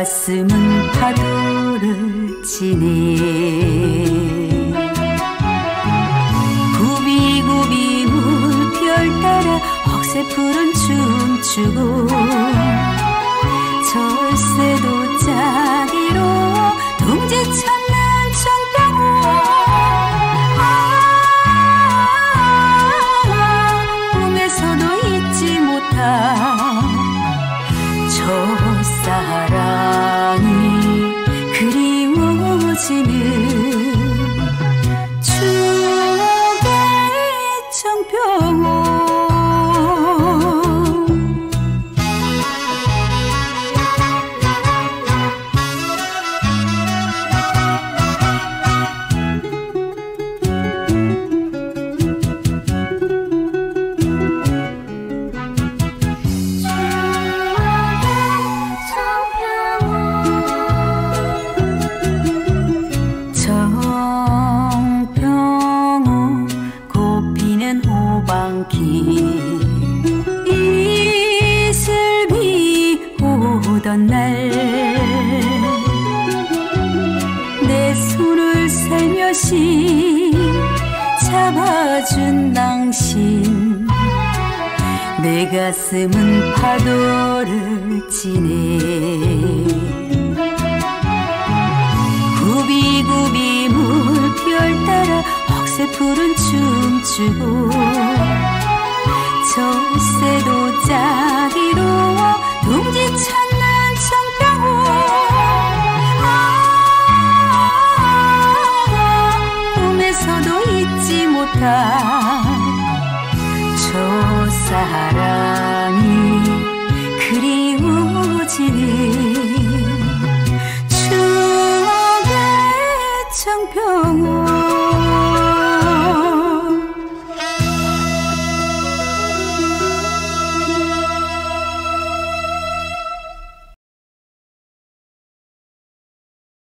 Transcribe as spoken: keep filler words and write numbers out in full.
가슴은 파도를 치네. 굽이굽이 물결 따라 억새풀은 춤추고 절새도 짜기로 동지 찾는 청평호. 아, 꿈에서도 잊지 못한 첫사랑이 그리워지는 추억의 청평호. 청평호 꽃피는 호방길 이슬비 오던 날 내 손을 살며시 잡아준 당신. 내 가슴은 파도를 치네. 굽이굽이 물결 따라 억새풀은 춤추고 절새도 짜기로 동지 찾는 청평호. 아, 꿈에서도 잊지 못한 첫사랑이 그리워지는 청평호.